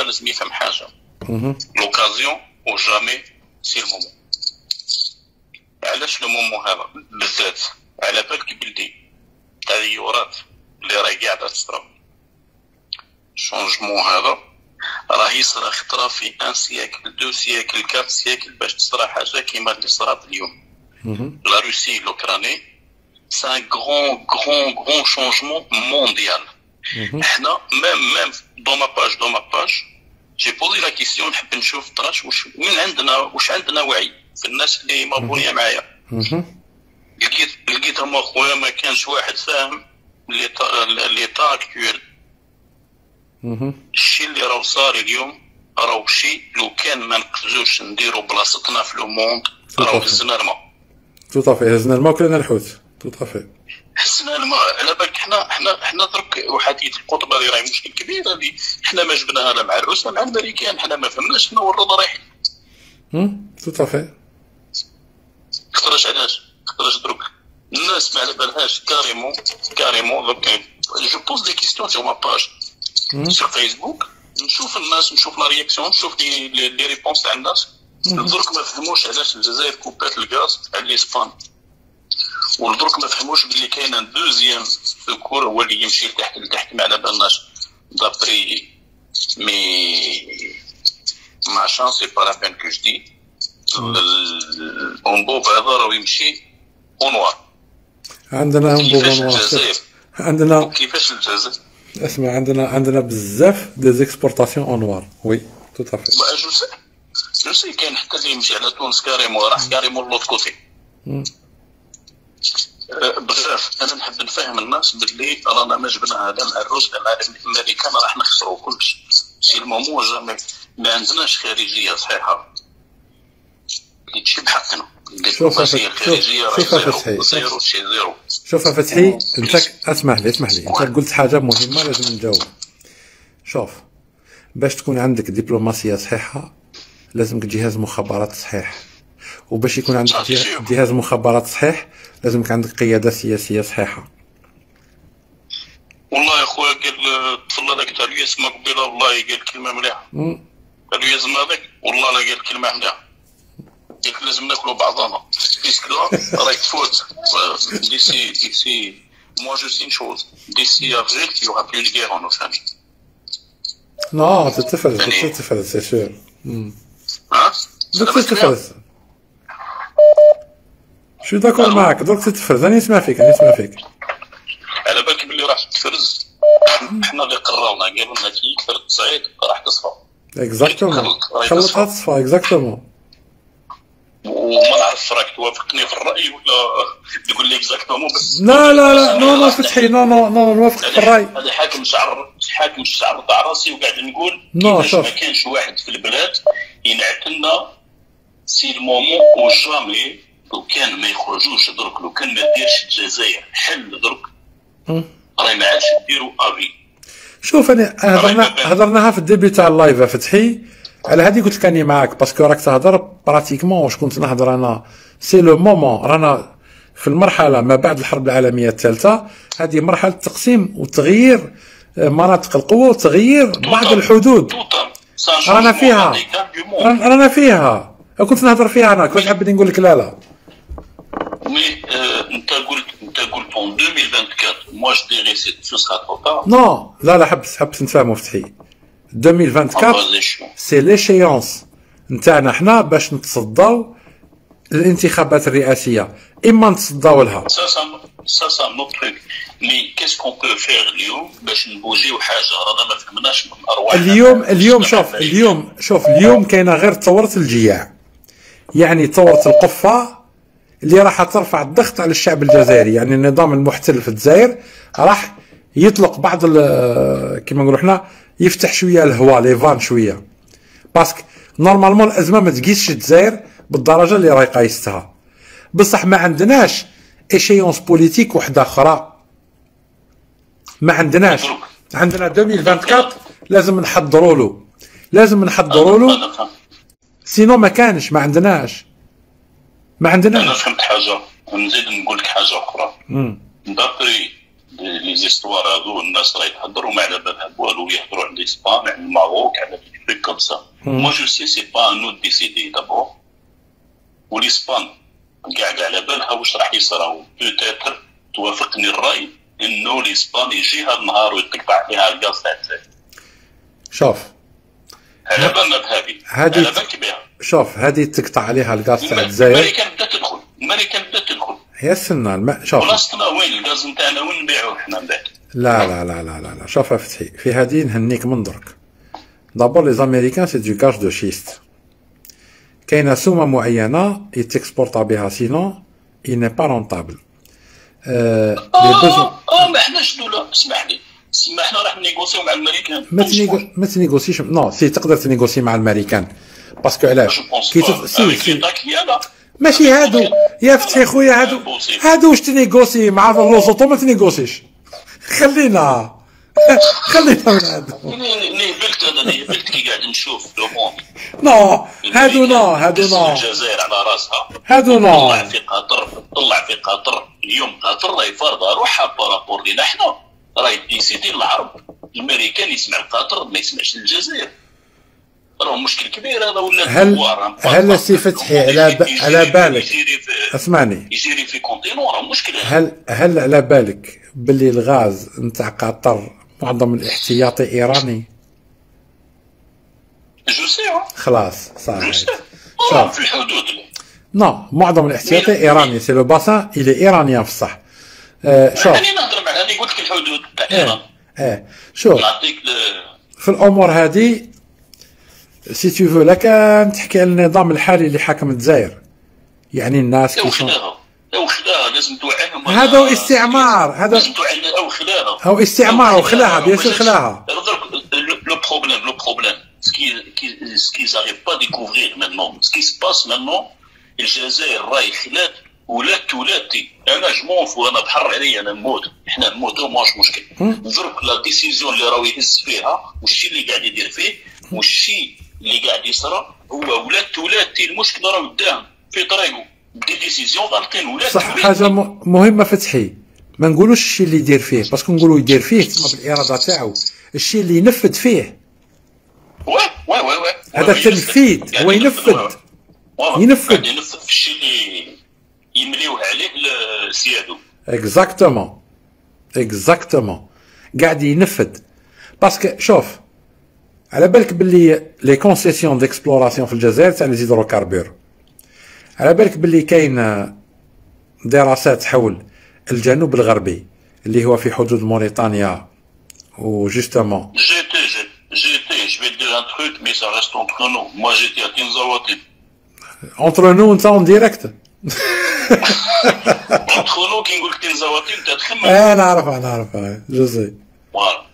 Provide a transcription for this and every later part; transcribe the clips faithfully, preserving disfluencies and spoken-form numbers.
لازم يفهم حاجه. لوكازيون او جامي سي المومون. علاش لو مومون هذا بالذات؟ على بالك بلدي التغيرات اللي راهي قاعده تصرا، شونجمون هذا راه يصرا خطره في ان سيكل دو سيكل كات سيكل باش تصرا حاجه كيما اللي صرات اليوم. لا روسي لوكراني سي ان غران غران غران شونجمون مونديال. احنا ميم ميم دو ما باج دو ما باج جي بوزي لا كيسيون، نحب نشوف طراش واش وين عندنا واش عندنا وعي في الناس اللي مابونيه معايا. لقيت لقيتهم اخويا ما كانش واحد فاهم لي لي تا اكتويل. الشيء اللي راه صار اليوم راهو شيء لو كان ما نقدروش نديرو بلاصتنا في لو موند راهو هزنا الماء. تو طافي هزنا الماء وكلنا الحوت. تو طافي هزنا الماء. على بالك حنا حنا حنا درك وحديث القطب هذه راهي مشكل كبير. هذه حنا ما جبناها لا مع الروس لا مع الامريكان، حنا ما فهمناش حنا والرضا رايحين. تو طافي خطرش علاش خطرش درك الناس ما على بالهاش كاريمون كاريمون. دونك جو بوز دي كيستيون سور ما باج سور فيسبوك، نشوف الناس نشوف لا رياكسيون نشوف لي لي ريبونس تاع الناس. درك ما فهموش علاش الجزائر كوبات الغاز على الاسبان، ودرك ما فهموش بلي كاين دوزيام سكور هو اللي يمشي لتحت لتحت ما على بالناش دابري مي ما شانس سي با لا بين كو جدي الانبوب هذا راه يمشي اونوار. عندنا انبوب اونوار عندنا. كيفاش الجزائر؟ اسمع عندنا عندنا بزاف دي زيكسبورطاسيون اونوار. وي تو طافي. جو سي جو سي كاين حتى اللي يمشي على تونس كاريمون راح كاريمون لوط كوتي بزاف. انا نحب نفهم الناس باللي رانا ما جبنا هذا مع الروس مع الامريكان راح نخسروا كلش. سي المومون جامي ما عندناش خارجيه صحيحه اللي تجي بحقنا. الدبلوماسيه الخارجيه راهي زيرو شي زيرو. شوف فتحي انت اسمح لي اسمح لي انت قلت حاجه مهمه لازم نجاوب. شوف باش تكون عندك دبلوماسيه صحيحه لازمك جهاز مخابرات صحيح، وباش يكون عندك جهاز مخابرات صحيح لازمك عندك قياده سياسيه صحيحه. والله يا خويا قال الطفل هذاك تاع الياسم قبيله والله قال كلمه مليحه. قال الياسم هذاك والله لا قال كلمه مليحه. قالك لازم ناكلوا بعضنا بيسك لا راك تفوت ديسي ديسي موا جو سي شوز ديسي افريل كي يوغا بلو دو غير اون اوفامي. نو تتفرز تتفرز سي سور. ها دوك تتفرز. شو داكور معاك دوك تتفرز. انا نسمع فيك انا نسمع فيك. على بالك بلي راح تتفرز. احنا اللي قررنا قالوا لنا كي يكثر التصعيد راح تصفى. اكزاكتومون خلطها تصفى اكزاكتومون. وما نعرف راك توافقني في الراي ولا تقول لي اكزاكتومون بس. لا لا لا نو نو فتحي نو نو نو نوافقك في الراي. هذا حاكم شعر حاكم الشعر تاع راسي وقاعد نقول نو شوف ما كانش واحد في البلاد ينعتلنا سي المومون او جامي. لو كان ما يخرجوش درك لو كان ما ديرش الجزائر حل درك راهي ما عادش ديروا افي. شوف انا هضرنا هضرناها في الديبي تاع اللايف فتحي على هذه قلت لك راني معاك باسكو راك تهضر براتيكمون واش كنت نهضر انا. سي لو مومون رانا في المرحله ما بعد الحرب العالميه الثالثه. هذه مرحله تقسيم وتغيير مناطق القوه وتغيير بعض الحدود رانا فيها رانا فيها. كنت نهضر فيها انا كنت حاب نقول لك لا لا وي انت قلت انت قلت en deux mille vingt-quatre moi je dirais c'est ce sera trop tard. نو لا لا حبس حبس نتفاهموا فتحي. deux mille vingt-quatre سي ليشيونس نتاعنا حنا باش نتصداو الانتخابات الرئاسيه. اما نتصداو لها سا سا سا سا نو تروك مي كيس كون بو فير اليوم باش نبوجيو حاجه رانا ما فهمناش من ارواحنا. اليوم اليوم شوف اليوم شوف اليوم كاينه غير ثوره الجياع، يعني ثوره القفه اللي راح ترفع الضغط على الشعب الجزائري. يعني النظام المحتل في الجزائر راح يطلق بعض كما نقولوا حنا يفتح شويه الهواء لي فان شويه باسكو نورمالمون الازمه ما تقيسش الجزائر بالدرجه اللي راهي قايستها. بصح ما عندناش ايشيونس بوليتيك وحده اخرى ما عندناش. عندنا deux mille vingt-quatre لازم نحضروا له لازم نحضروا له سينو ما كانش ما عندناش ما عندناش. انا فهمت حاجه نزيد نقول لك حاجه اخرى. دابري لي زيستوار هادو الناس راه يتهضروا ما على بالها والو، يهضروا على الاسبان على الماروك على دي تريك كوم سا. مو جو سي سي با نو ديسيدي دابور، والاسبان كاع كاع على بالها واش راح يصرا. بوتيتر توافقني الراي انه الاسبان يجي هذا النهار ويتقطع عليها الغاز تاع الجزائر. شوف على بالنا بهذه، على بالك بها. شوف هذه تقطع عليها الغاز تاع الجزائر. الامريكان بدات تدخل، الامريكان بدات تدخل. يا سنة الم... شوف بلاصتنا وين الغاز نتاعنا وين نبيعوه حنا من بعد؟ لا لا لا لا لا لا شوف فتحي، في هذه نهنيك من درك. دابور لي زاميريكان سي دو غاز دو شيست. كاينه سومه معينه يتكسبورطا بها سينون اي ني با رونطابل. اه اه, آه ما حناش دوله، اسمح لي سما حنا راح نيغوسيو مع الامريكان. ما تنيغو ما تنيغوسيش نو سي تقدر تنيغوسي مع الامريكان باسكو علاش كي تت... سي سي ماشي هادو يا فتحي خويا هادو هادو واش تنيغوسي مع لوزوطو ما تنيغوسيش. خلينا خلينا من هادو. نهبلت انا نهبلت كي قاعد نشوف لو موند. نو هادو نو هادو نو الجزائر على راسها هادو نو طلع في قطر طلع في قطر اليوم قطر راهي فارضه روحها بارابور لينا حنا، راهي ديسيدي العرب. الامريكان يسمع قطر ما يسمعش الجزائر، راه مشكل كبير هذا. ولا هل هل سي فتحي على ب... على بالك اسمعني يجري في كونتينور راه مشكل. هل هل على بالك باللي الغاز نتاع قطر معظم الاحتياطي ايراني؟ جو سي خلاص صحيح شوف في الحدود. نو معظم الاحتياطي ايراني سي لو باسان الي ايرانيان في الصح. آه شوف انا نهضر مع هذه قلت لك الحدود تاع ايران. اه شوف نعطيك في الامور هذه سي تو فو لك تحكي على النظام الحالي اللي حاكم الجزائر، يعني الناس كيف او خلاها لازم توعيهم. هذا هو استعمار، هذا لازم توعيهم او خلاها او استعمار او خلاها بيان سور خلاها. لو بروبليم لو بروبليم سكي سكي زاريف با ديكوفرير مانون سكي سباس مانون. الجزائر راهي خلات ولات ولاتي انا جمونفو انا بحر عليا انا نموت احنا نموتو ماش مشكل. درك لا ديسيزيون اللي راهو يهز فيها والشي اللي قاعد يدير فيه والشي اللي قاعد يصرى هو ولات ولاتي. المشكل راه قدام في طريقه دي ديسيزيون غالطين ولات. صح حاجه مهمه فتحي، ما نقولوش الشيء اللي يدير فيه باسكو نقولوا يدير فيه تسمى بالاراده تاعو، الشيء اللي ينفذ فيه. واه واه واه هذا التنفيذ هو ينفذ ينفذ ينفذ في الشيء اللي يمليوه عليه سيادو. اكزاكتومون اكزاكتومون قاعد ينفذ. باسكو شوف على بالك باللي لي كونسيسيون ديكسبلوراسيون في الجزائر تاع لي زيدروكاربور، على بالك باللي كاين دراسات حول الجنوب الغربي اللي هو في حدود موريتانيا و جوستومون. جيتي جيتي جو في دير ان تروك مي سا ريست اونتر نو. موا جيتي ا تنزاواتي اونتر نو انت اون ديريكت. اونتر نو كي نقول لك تنزاواتي انت تخمم. اه نعرفها نعرفها جو سي. فوالا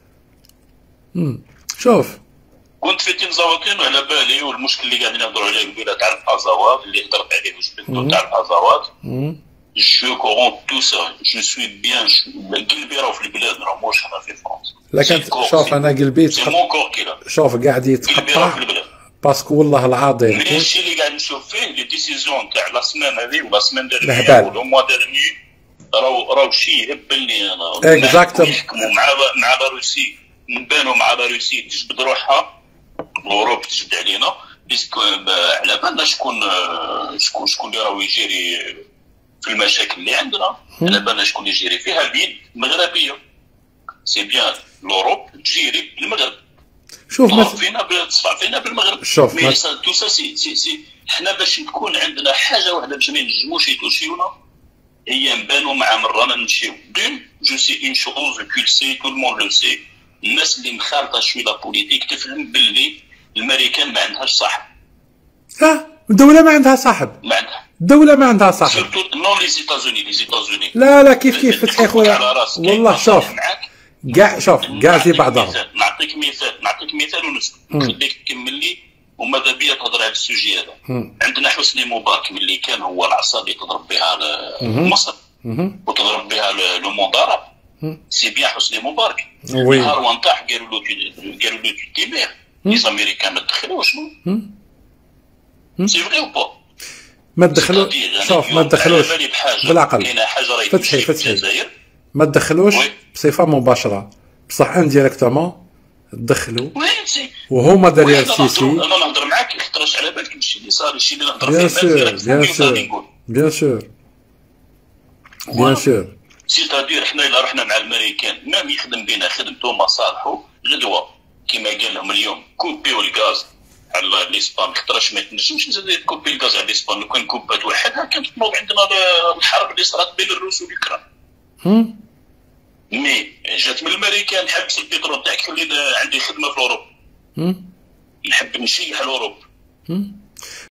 شوف كنت في تنزاواتين على بالي، والمشكل اللي قاعدين نهضروا عليه قبيله تاع الازاوات اللي هضرت عليه واش بنتو تاع الازاوات. جو كورون تو سا جو سوي بيان. قلبي راه في البلاد راه موش هنا في فرنسا. لكن شوف انا قلبي سي مون كور كيلا. شوف قاعد يتقطع باسكو والله العظيم مي الشيء اللي قاعد نشوف فيه لي ديسيزيون تاع لا سمان هذه ولا سمان ديرنيير ولا موا ديرني راهو راهو شيء يهبلني انا. اكزاكتومون يحكموا مع مع لا روسي نبانوا مع لا روسي تجبد روحها، الاوروب تجبد علينا بيسكو على بالنا شكون شكون شكون اللي راهو يجيري في المشاكل اللي عندنا. على بالنا شكون يجيري فيها البيد مغربيه. سي بيان الاوروب تجيري المغرب. شوف ما فينا تصفع فينا بالمغرب. شوف مي تو سا سي سي سي حنا باش تكون عندنا حاجه واحده باش ما ينجموش يتوشيونا هي نبانوا مع مرانا نمشيو. دون جو سي اون شوز كول سي تو المون لو سي. الناس اللي مخالطه شويه لا بوليتيك تفهم باللي الامريكان ما عندهاش صاحب. ها الدوله ما عندها صاحب. ما عندها الدوله ما عندها صاحب. سورتو نون لي زيتازوني لي زيتازوني لا لا كيف كيف فتحي خويا والله. شوف كاع شوف كاع زي بعضهم. نعطيك مثال نعطيك مثال ونسكت نخليك تكمل لي وماذا بيا تهضر على السوجي هذا. عندنا حسني مبارك ملي كان هو العصا اللي تضرب بها مصر وتضرب بها لو موند عرب. سي بيان حسني مبارك نهار وان طاح قالوا له قالوا له تيمير لي زاميريكان ما تدخلوش. سي فري او با ما تدخلوش. شوف ما تدخلوش بالعقل. كاينه حاجه راهي فتحي فتحي ما تدخلوش بصفه مباشره، بصح انديريكتومون تدخلوا وهما دارين السيسي. انا نهضر معاك خاطرش على بالك الشيء اللي صار، الشيء اللي نهضر فيه بيان سور بيان سور بيان سور بيان سور. سيتادير حنا الا رحنا مع الامريكان مام يخدم بينا خدمته مصالحه غدوه كيما قال لهم اليوم كوبيو الغاز على الاسبان، خاطرش ما تنجمش نزيد كوبي الغاز على الاسبان. لو كان كوبات وحدها كانت تنوض عندنا الحرب اللي صارت بين الروس والاوكران. مي جات من الامريكان حبس البترول تاعك خلي عندي خدمه في اوروب، نحب نشيح لاوروب.